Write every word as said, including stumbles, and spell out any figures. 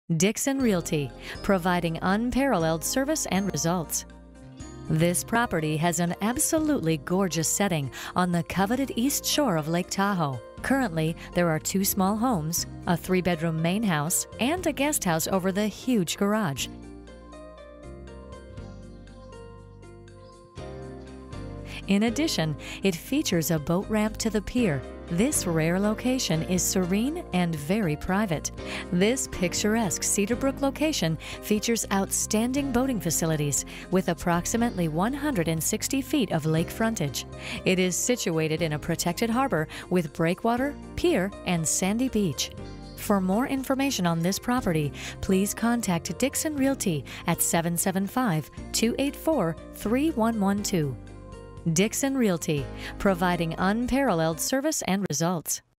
Dickson Realty, providing unparalleled service and results. This property has an absolutely gorgeous setting on the coveted east shore of Lake Tahoe. Currently, there are two small homes, a three-bedroom main house, and a guest house over the huge garage. In addition, it features a boat ramp to the pier. This rare location is serene and very private. This picturesque Cedarbrook location features outstanding boating facilities with approximately one hundred sixty feet of lake frontage. It is situated in a protected harbor with breakwater, pier, and sandy beach. For more information on this property, please contact Dickson Realty at seven seven five, two eight four, three one one two. Dickson Realty, providing unparalleled service and results.